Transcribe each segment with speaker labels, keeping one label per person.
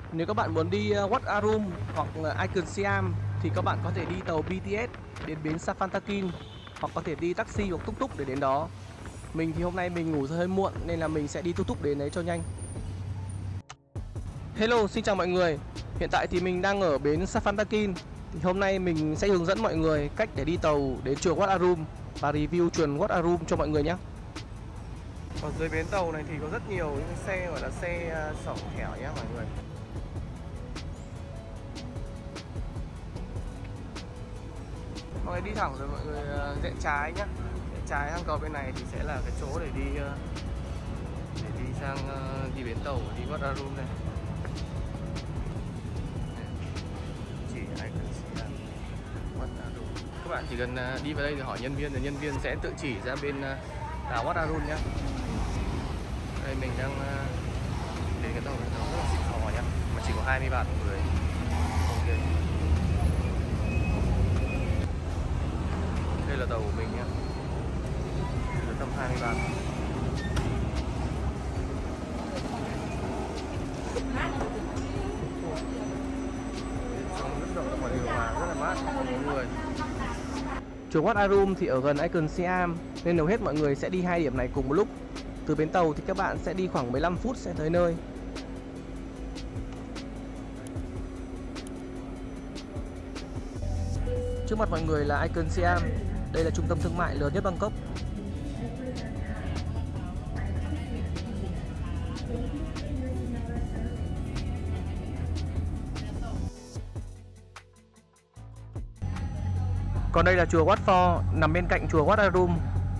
Speaker 1: Nếu các bạn muốn đi Wat Arun hoặc là Icon Siam thì các bạn có thể đi tàu BTS đến bến Safantakin, hoặc có thể đi taxi hoặc tuk tuk để đến đó. Mình thì hôm nay mình ngủ hơi muộn nên là mình sẽ đi tuk tuk đến đấy cho nhanh. Hello, xin chào mọi người. Hiện tại thì mình đang ở bến Safantakin. Thì hôm nay mình sẽ hướng dẫn mọi người cách để đi tàu đến chùa Wat Arun và review chùa Wat Arun cho mọi người nhé. Ở dưới bến tàu này thì có rất nhiều những xe gọi là xe sỏng thẻo nhé mọi người. Mọi người đi thẳng rồi mọi người rẽ trái nhé. Rẽ trái sang cầu bên này thì sẽ là cái chỗ để đi sang đi bến tàu đi Wat Arun này. Chỉ ai cần chỉ là Wat Arun. Các bạn chỉ cần đi vào đây thì hỏi nhân viên, rồi nhân viên sẽ tự chỉ ra bên đảo Wat Arun nhé. Đây mình đang đến cái tàu này, rất là xịn sò nhé, mà chỉ có 20 bạn một người. Ok. Đây là tàu của mình nhé, là tầm 20 bạn. Trong rất rộng, ngoài điều hòa rất là mát, không có người. Chùa Wat Arun thì ở gần Icon Siam nên hầu hết mọi người sẽ đi hai điểm này cùng một lúc. Từ bến tàu thì các bạn sẽ đi khoảng 15 phút sẽ tới nơi. Trước mặt mọi người là Icon Siam. Đây là trung tâm thương mại lớn nhất Bangkok. Còn đây là chùa Wat Phor nằm bên cạnh chùa Wat Arun.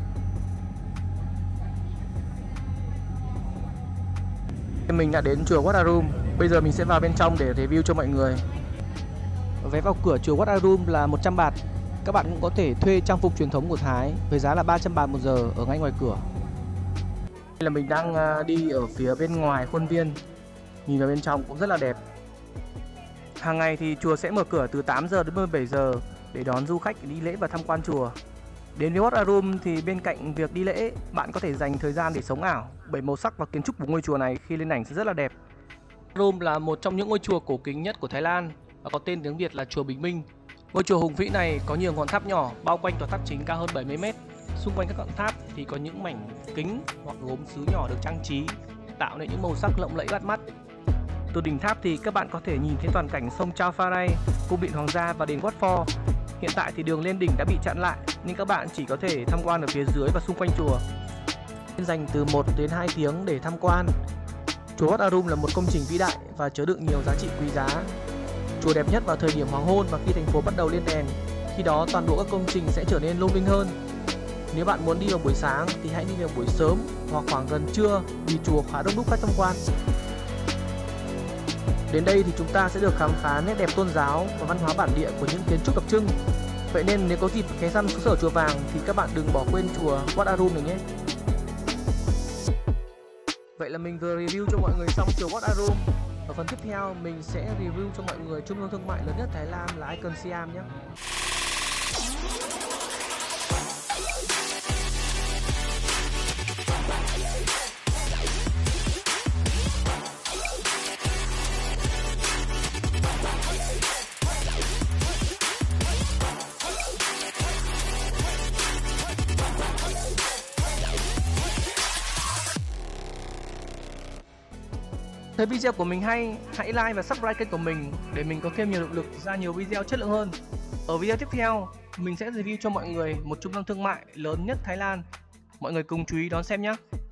Speaker 1: Mình đã đến chùa Wat Arun. Bây giờ mình sẽ vào bên trong để review cho mọi người. Vé vào cửa chùa Wat Arun là 100 baht. Các bạn cũng có thể thuê trang phục truyền thống của Thái với giá là 300 baht một giờ ở ngay ngoài cửa. Đây là mình đang đi ở phía bên ngoài khuôn viên. Nhìn vào bên trong cũng rất là đẹp. Hàng ngày thì chùa sẽ mở cửa từ 8 giờ đến 17 giờ để đón du khách đi lễ và tham quan chùa. Đến với Wat Arun thì bên cạnh việc đi lễ, bạn có thể dành thời gian để sống ảo, bởi màu sắc và kiến trúc của ngôi chùa này khi lên ảnh sẽ rất là đẹp. Wat Arun là một trong những ngôi chùa cổ kính nhất của Thái Lan và có tên tiếng Việt là chùa Bình Minh. Ngôi chùa hùng vĩ này có nhiều ngọn tháp nhỏ bao quanh tòa tháp chính cao hơn 70 m. Xung quanh các ngọn tháp thì có những mảnh kính hoặc gốm sứ nhỏ được trang trí, tạo nên những màu sắc lộng lẫy bắt mắt. Từ đỉnh tháp thì các bạn có thể nhìn thấy toàn cảnh sông Chao Phraya, cung điện hoàng gia và đền Wat Phor. Hiện tại thì đường lên đỉnh đã bị chặn lại, nhưng các bạn chỉ có thể tham quan ở phía dưới và xung quanh chùa. Dành từ 1 đến 2 tiếng để tham quan. Chùa Wat Arun là một công trình vĩ đại và chứa đựng nhiều giá trị quý giá. Chùa đẹp nhất vào thời điểm hoàng hôn và khi thành phố bắt đầu lên đèn. Khi đó toàn bộ các công trình sẽ trở nên lung linh hơn. Nếu bạn muốn đi vào buổi sáng thì hãy đi vào buổi sớm hoặc khoảng gần trưa vì chùa khá đông đúc khách tham quan. Đến đây thì chúng ta sẽ được khám phá nét đẹp tôn giáo và văn hóa bản địa của những kiến trúc đặc trưng. Vậy nên nếu có dịp ghé thăm xứ sở chùa vàng thì các bạn đừng bỏ quên chùa Wat Arun này nhé. Vậy là mình vừa review cho mọi người xong chùa Wat Arun. Ở phần tiếp theo mình sẽ review cho mọi người trung tâm thương mại lớn nhất Thái Lan là Icon Siam nhé. Thấy video của mình hay, hãy like và subscribe kênh của mình để mình có thêm nhiều động lực ra nhiều video chất lượng hơn. Ở video tiếp theo, mình sẽ review cho mọi người một trung tâm thương mại lớn nhất Thái Lan. Mọi người cùng chú ý đón xem nhé.